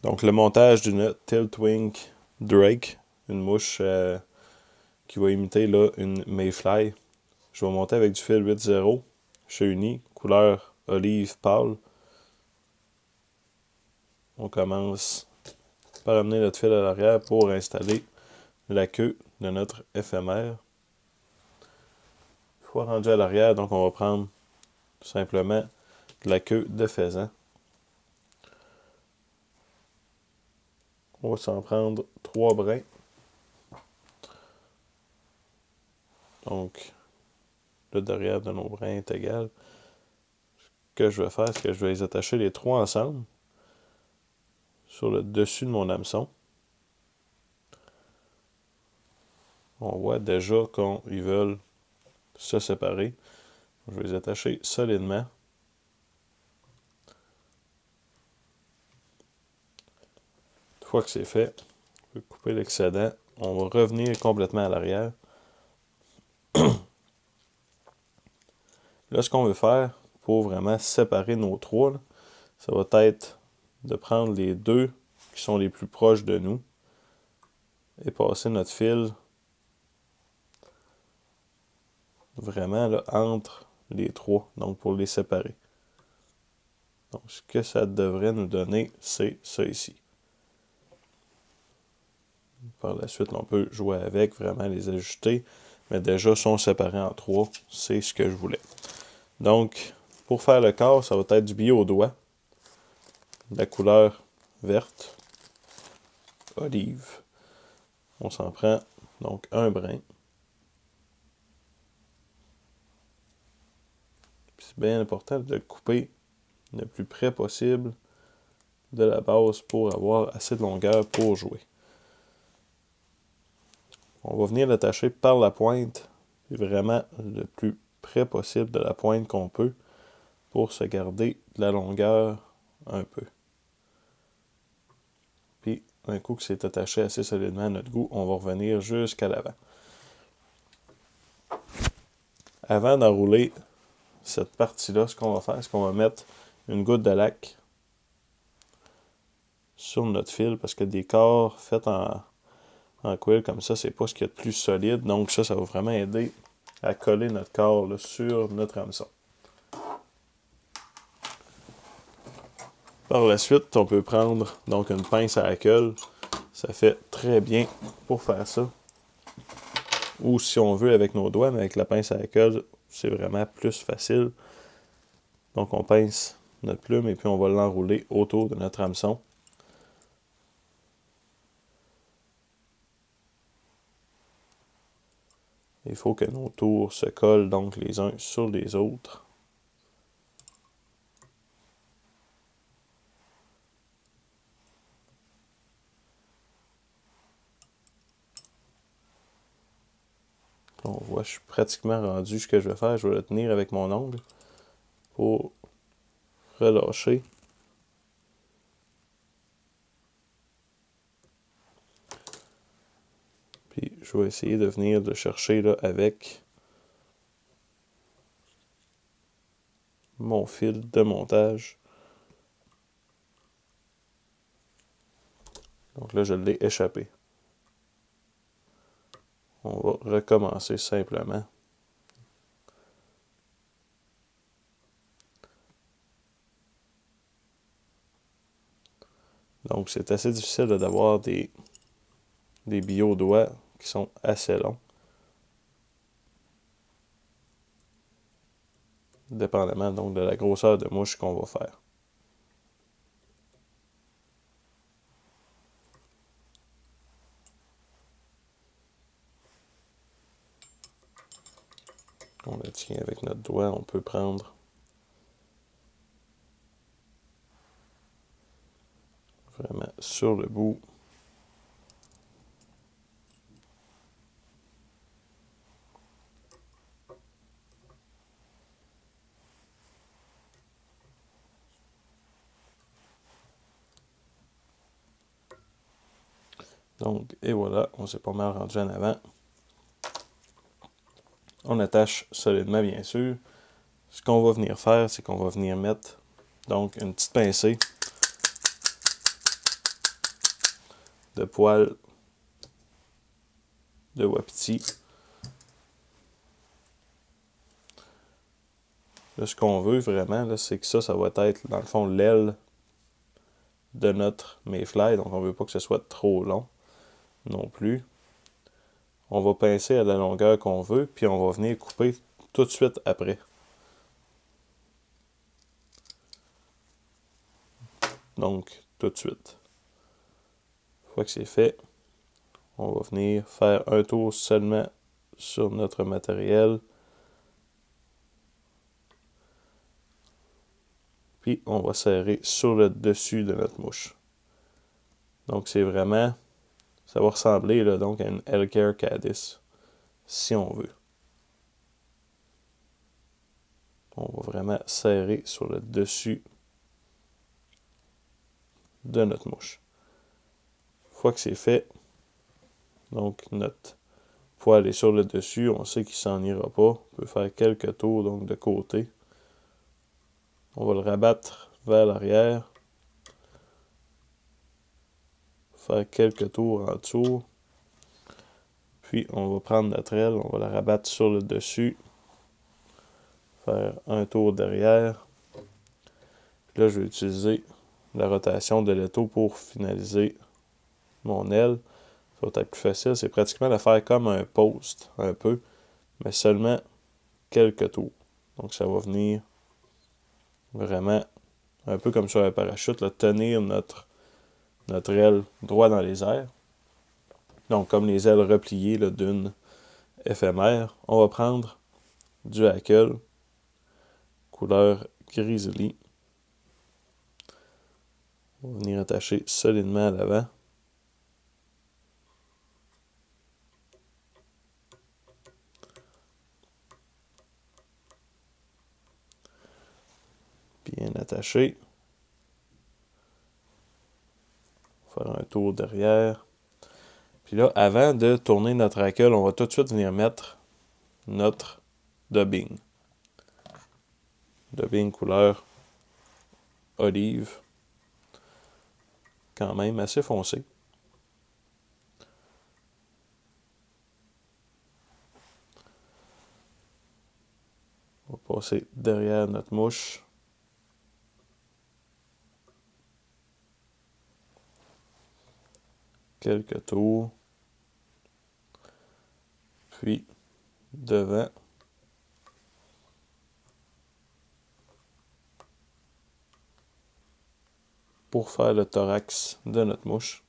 Donc le montage d'une Tiltwink Drake, une mouche qui va imiter là une Mayfly. Je vais monter avec du fil 8.0 chez Uni, couleur olive pâle. On commence par amener notre fil à l'arrière pour installer la queue de notre éphémère. Une fois rendu à l'arrière, donc on va prendre tout simplement la queue de faisan. On va s'en prendre 3 brins. Donc, le derrière de nos brins est égal. Ce que je vais faire, c'est que je vais les attacher les 3 ensemble sur le dessus de mon hameçon. On voit déjà qu'ils veulent se séparer. Je vais les attacher solidement. Une fois que c'est fait, je vais couper l'excédent. On va revenir complètement à l'arrière. Là, ce qu'on veut faire pour vraiment séparer nos 3, ça va être de prendre les 2 qui sont les plus proches de nous et passer notre fil vraiment là, entre les 3, donc pour les séparer. Donc ce que ça devrait nous donner, c'est ça ici. Par la suite, on peut jouer avec, vraiment les ajuster, mais déjà sont séparés en 3, c'est ce que je voulais. Donc, pour faire le corps, ça va être du billet au doigt, la couleur verte, olive. On s'en prend donc un brin. C'est bien important de le couper le plus près possible de la base pour avoir assez de longueur pour jouer. On va venir l'attacher par la pointe, vraiment le plus près possible de la pointe qu'on peut pour se garder de la longueur un peu. Puis, un coup que c'est attaché assez solidement à notre goût, on va revenir jusqu'à l'avant. Avant d'enrouler cette partie-là, ce qu'on va faire, c'est qu'on va mettre une goutte de lac sur notre fil, parce que des corps faits en quill comme ça, c'est pas ce qu'il y a de plus solide. Donc ça va vraiment aider à coller notre corps là, sur notre hameçon. Par la suite, on peut prendre donc une pince à colle. Ça fait très bien pour faire ça. Ou si on veut avec nos doigts, mais avec la pince à colle, c'est vraiment plus facile. Donc on pince notre plume et puis on va l'enrouler autour de notre hameçon. Il faut que nos tours se collent donc les uns sur les autres. On voit, je suis pratiquement rendu. Ce que je vais faire, je vais le tenir avec mon ongle pour relâcher. Puis je vais essayer de venir le chercher là, avec mon fil de montage. Donc là, je l'ai échappé. On va recommencer simplement. Donc c'est assez difficile d'avoir des billets au doigt qui sont assez longs. Dépendamment donc de la grosseur de mouche qu'on va faire. On le tient avec notre doigt, on peut prendre vraiment sur le bout. Donc, et voilà, on s'est pas mal rendu en avant. On attache solidement, bien sûr. Ce qu'on va venir faire, c'est qu'on va venir mettre donc une petite pincée de poils de wapiti. Là, ce qu'on veut vraiment, c'est que ça va être, dans le fond, l'aile de notre mayfly. Donc, on ne veut pas que ce soit trop long non plus. On va pincer à la longueur qu'on veut, puis on va venir couper tout de suite après. Donc, tout de suite. Une fois que c'est fait, on va venir faire un tour seulement sur notre matériel. Puis, on va serrer sur le dessus de notre mouche. Donc, c'est vraiment... Ça va ressembler là, donc à une Elker Caddis, si on veut. On va vraiment serrer sur le dessus de notre mouche. Une fois que c'est fait, donc notre poil est sur le dessus, on sait qu'il s'en ira pas. On peut faire quelques tours donc de côté. On va le rabattre vers l'arrière. Faire quelques tours en dessous. Puis on va prendre notre aile, on va la rabattre sur le dessus. Faire un tour derrière. Puis là, je vais utiliser la rotation de l'étau pour finaliser mon aile. Ça va être plus facile. C'est pratiquement de faire comme un post, un peu, mais seulement quelques tours. Donc ça va venir vraiment un peu comme sur un parachute, là, tenir notre aile droit dans les airs. Donc comme les ailes repliées d'une éphémère, on va prendre du hackle, couleur grizzly. On va venir attacher solidement à l'avant. Bien attaché. Faire un tour derrière. Puis là, avant de tourner notre hackle, on va tout de suite venir mettre notre dubbing. Dubbing couleur olive. Quand même assez foncé. On va passer derrière notre mouche. Quelques tours. Puis devant. Pour faire le thorax de notre mouche.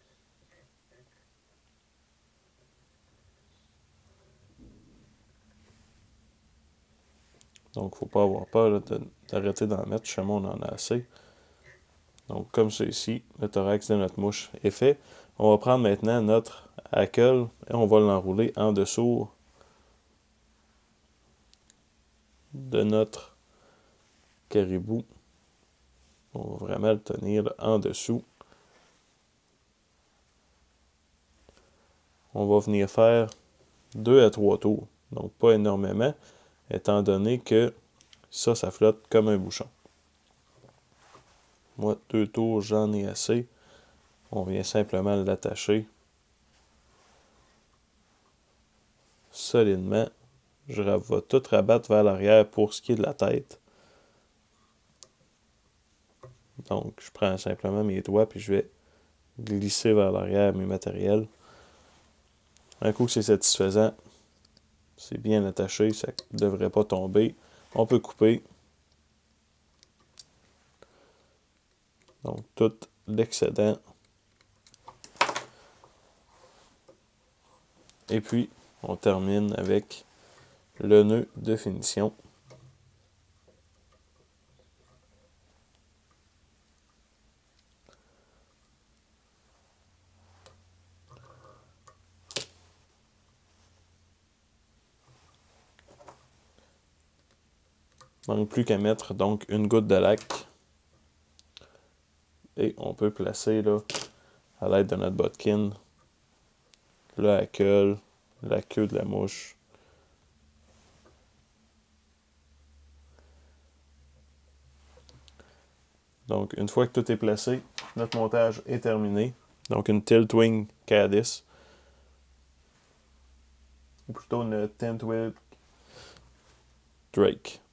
Donc, il ne faut pas avoir peur d'arrêter d'en mettre. Chez moi, on en a assez. Donc, comme ça ici, le thorax de notre mouche est fait. On va prendre maintenant notre hackle et on va l'enrouler en dessous de notre caribou. On va vraiment le tenir là, en dessous. On va venir faire 2 à 3 tours. Donc, pas énormément, étant donné que ça flotte comme un bouchon. Moi, 2 tours, j'en ai assez. On vient simplement l'attacher solidement. Je vais tout rabattre vers l'arrière pour ce qui est de la tête. Donc, je prends simplement mes doigts puis je vais glisser vers l'arrière mes matériels. Un coup que c'est satisfaisant, c'est bien attaché, ça ne devrait pas tomber. On peut couper. Donc, tout l'excédent. Et puis, on termine avec le nœud de finition. Il ne manque plus qu'à mettre donc une goutte de lac. Et on peut placer là, à l'aide de notre bodkin, le hackle, la queue de la mouche. Donc, une fois que tout est placé, notre montage est terminé. Donc une Tiltwing Cadis. Ou plutôt une Tentwig Drake.